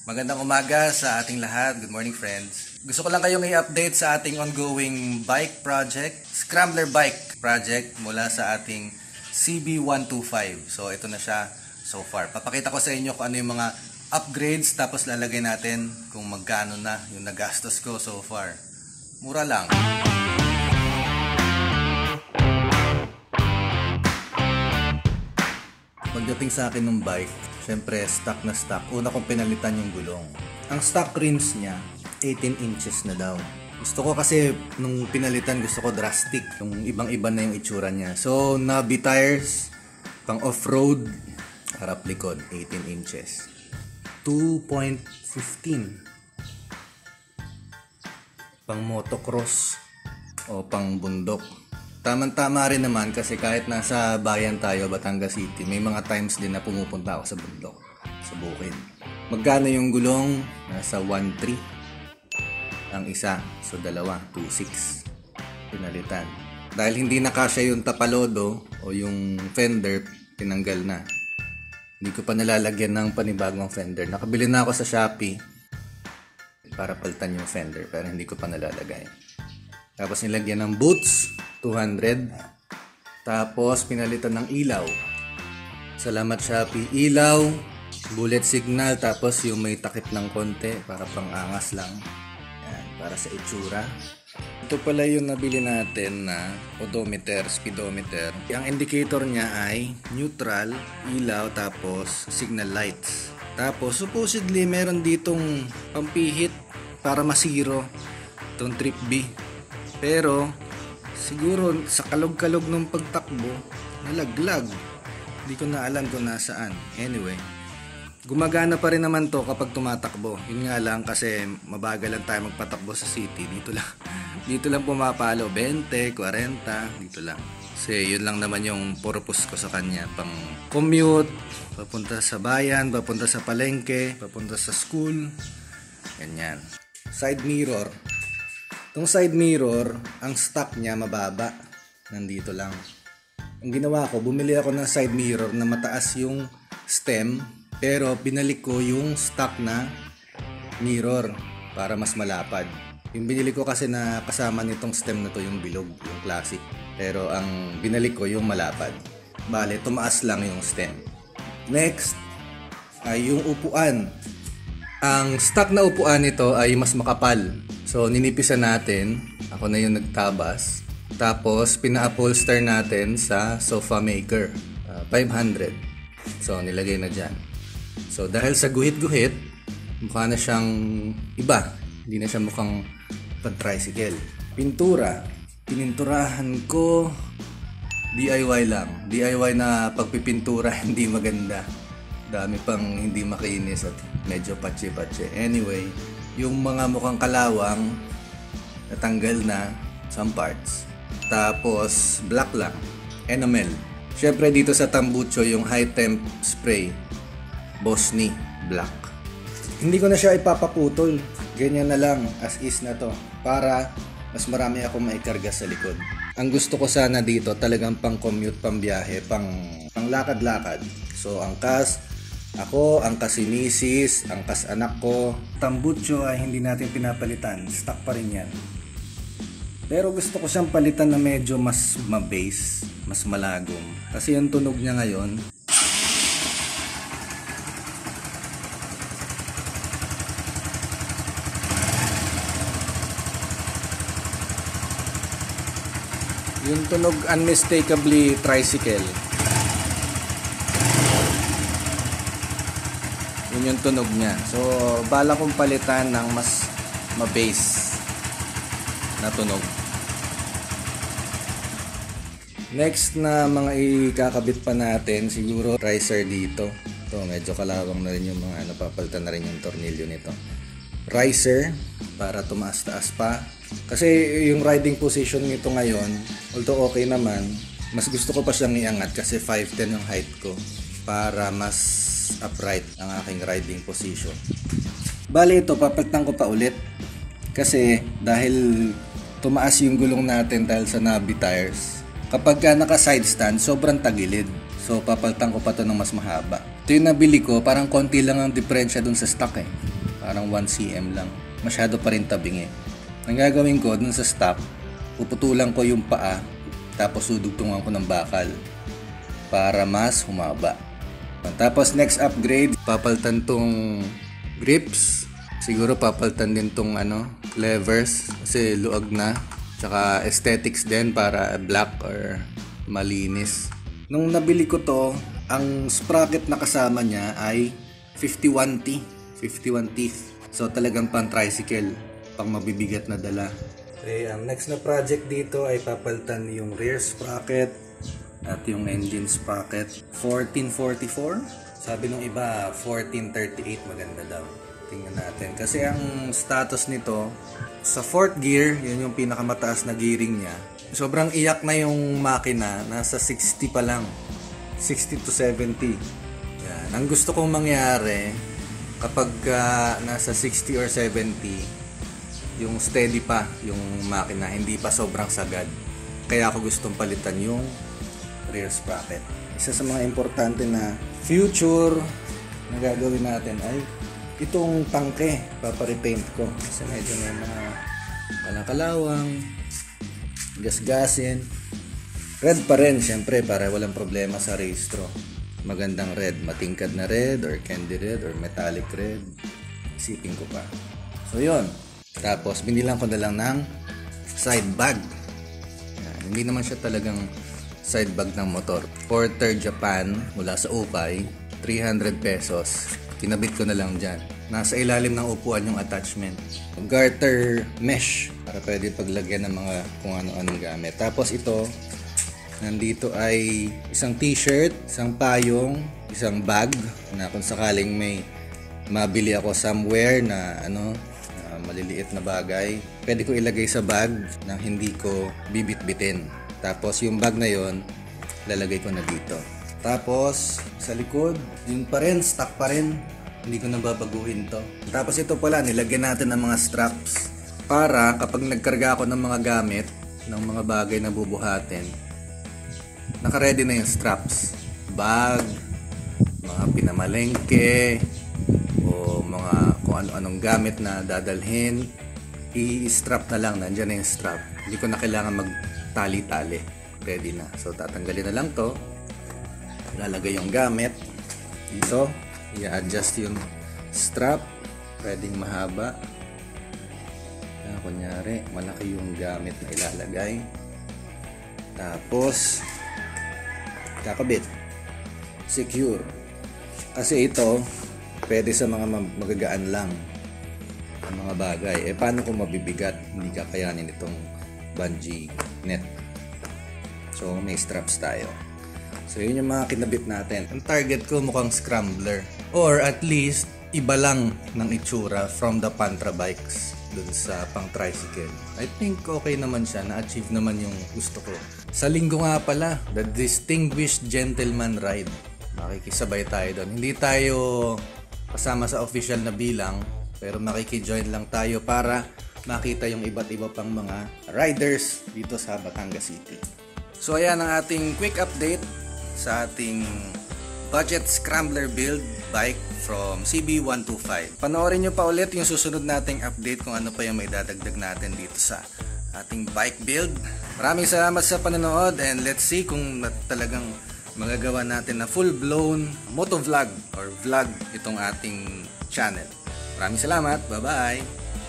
Magandang umaga sa ating lahat. Good morning, friends. Gusto ko lang kayong i-update sa ating ongoing bike project, Scrambler Bike project mula sa ating CB125. So, ito na siya so far. Papakita ko sa inyo kung ano yung mga upgrades, tapos lalagay natin kung magkano na yung nagastos ko so far. Mura lang. Pagdating sa akin ng bike, syempre stock na stock. Una kong pinalitan yung gulong. Ang stock rims niya, 18 inches na daw. Gusto ko kasi nung pinalitan, gusto ko drastic. Yung ibang-iba na yung itsura niya. So, Nabi tires, pang off-road, harap likod, 18 inches. 2.15. Pang motocross o pang bundok. Tama rin naman kasi kahit nasa bayan tayo, Batangas City, may mga times din na pumupunta ako sa bundok, sa bukid. Magkano yung gulong? Nasa 1.3 ang isa. So dalawa, 2.6 pinalitan. Dahil hindi na kasya yung tapalodo o yung fender, tinanggal na. Hindi ko pa nalalagyan ng panibagong fender. Nakabili na ako sa Shopee para palitan yung fender pero hindi ko pa nalalagay. Tapos nilagyan ng boots, 200. Tapos pinalitan ng ilaw. Salamat Shopee. Ilaw, bullet signal, tapos yung may takip ng konti para pang angas lang. Yan, para sa itsura. Ito pala yung nabili natin na odometer, speedometer. Ang indicator niya ay neutral, ilaw, tapos signal lights. Tapos supposedly meron ditong pampihit para masiro itong trip B. Pero siguro sa kalog-kalog ng pagtakbo, nalaglag. Hindi ko na alam kung nasaan. Anyway, gumagana pa rin naman to kapag tumatakbo. Yun nga lang kasi mabagal lang tayo magpatakbo sa city. Dito lang pumapalo. 20, 40, dito lang. Kasi yun lang naman yung purpose ko sa kanya. Pang commute, papunta sa bayan, papunta sa palengke, papunta sa school. Ganyan. Side mirror. Itong side mirror, ang stock niya mababa. Nandito lang. Ang ginawa ko, bumili ako ng side mirror na mataas yung stem, pero binalik ko yung stock na mirror para mas malapad. Yung binili ko kasi na kasama nitong stem na to yung bilog, yung classic. Pero ang binalik ko yung malapad. Bale, tumaas lang yung stem. Next ay yung upuan. Ang stock na upuan nito ay mas makapal. So, ninipisan natin. Ako na yung nagtabas. Tapos, pina-upholster natin sa sofa maker. 500. So, nilagay na dyan. So, dahil sa guhit-guhit, mukha na siyang iba. Hindi na siya mukhang pag-tricycle. Pintura. Pininturahan ko. DIY lang. DIY na pagpipintura, hindi maganda. Dami pang hindi makinis at medyo patsi-patsi. Anyway, yung mga mukhang kalawang natanggal na some parts. Tapos black lang, enamel. Syempre dito sa tambucho yung high temp spray, Bosni black. Hindi ko na siya ipapaputol, ganyan na lang as is na to para mas marami akong maikarga sa likod. Ang gusto ko sana dito talagang pang commute, pang biyahe, pang lakad-lakad. So angkas ako, angkas si misis, angkas anak ko. Tambucho ay hindi natin pinapalitan. Stock pa rin yan. Pero gusto ko siyang palitan na medyo mas ma-base, mas malagom. Kasi yung tunog niya ngayon, yung tunog unmistakably tricycle. Yun yung tunog niya. So, bala kong palitan ng mas ma-bass na tunog. Next na mga ikakabit pa natin, siguro riser dito. Ito, medyo kalawang na rin yung mga napapalitan na rin yung tornilyo nito. Riser, para tumaas-taas pa. Kasi yung riding position nito ngayon, although okay naman, mas gusto ko pa siyang iangat kasi 5'10 yung height ko para mas upright ang aking riding position. Bali ito, papalitan ko pa ulit kasi dahil tumaas yung gulong natin dahil sa Nabi tires. Kapag naka side stand, sobrang tagilid. So papalitan ko pa to ng mas mahaba. Ito yung nabili ko, parang konti lang ang diferensya dun sa stock eh. Parang 1 cm lang. Masyado pa rin tabing eh. Ang gagawin ko dun sa stop, puputulan ko yung paa tapos dudugtungan ko ng bakal para mas humaba. Tapos next upgrade, papalitan tong grips. Siguro papalitan din tong levers kasi luag na. Tsaka aesthetics din para black or malinis. Nung nabili ko to, ang sprocket na kasama niya ay 51T. 51 teeth. So talagang pang tricycle, pang mabibigat na dala. Okay, ang next na project dito ay papalitan yung rear sprocket at yung engine sprocket. 1444. Sabi nung iba 1438 maganda daw. Tingnan natin. Kasi ang status nito sa 4th gear, yun yung pinakamataas na gearing niya. Sobrang iyak na yung makina, nasa 60 pa lang. 60 to 70. Yan. Ang gusto kong mangyari kapag nasa 60 or 70, yung steady pa yung makina, hindi pa sobrang sagad. Kaya ako gustong palitan yung rear sprocket. Isa sa mga importante na future na gagawin natin ay itong tangke. Paparepaint ko kasi medyo may mga kalakalawang, gasgasin. Red pa rin syempre para walang problema sa rehistro. Magandang red, matingkad na red or candy red or metallic red. Isipin ko pa. So yun. Tapos binilang ko na lang ng side bag. Yan. Hindi naman siya talagang side bag ng motor. Porter Japan mula sa Upay, 300 pesos. Kinabit ko na lang dyan. Nasa ilalim ng upuan yung attachment. Garter mesh para pwede paglagyan ng mga kung ano-anong gamit. Tapos ito, nandito ay isang t-shirt, isang payong, isang bag na kung sakaling may mabili ako somewhere na maliliit na bagay, pwede ko ilagay sa bag na hindi ko bibit-bitin. Tapos yung bag na yon, lalagay ko na dito. Tapos sa likod, yun pa rin, stock pa rin. Hindi ko nababaguhin to. Tapos ito pala, nilagyan natin ng mga straps para kapag nagkarga ako ng mga gamit, ng mga bagay na bubuhatin, naka-ready na yung straps. Bag, mga pinamalengke, o mga kung ano-anong gamit na dadalhin, i-strap na lang, nandiyan na yung strap. Hindi ko na kailangan magtali-tali. Ready na. So tatanggalin na lang to. Lalagay yung gamit dito. I-adjust yung strap. Pwedeng mahaba. Kunyari, malaki yung gamit na ilalagay. Tapos kakabit. Secure. Kasi ito pwede sa mga magagaan lang ang mga bagay. Paano kung mabibigat? Hindi kakayanin itong bungee net. So may straps tayo. So yun yung mga kinabit natin. Ang target ko mukhang scrambler, or at least iba lang ng itsura from the Pantra bikes dun sa pang tricycle. I think okay naman siya, na-achieve naman yung gusto ko. Sa linggo nga pala, the Distinguished Gentleman Ride. Makikisabay tayo doon. Hindi tayo kasama sa official na bilang, pero makikijoin lang tayo para makita yung iba't iba pang mga riders dito sa Batangas City. So ayan ang ating quick update sa ating budget scrambler build bike from CB125. Panoorin nyo pa ulit yung susunod nating update kung ano pa yung may dadagdag natin dito sa ating bike build. Maraming salamat sa panonood, and let's see kung talagang magagawa natin na full-blown motovlog or vlog itong ating channel. Maraming salamat. Bye-bye!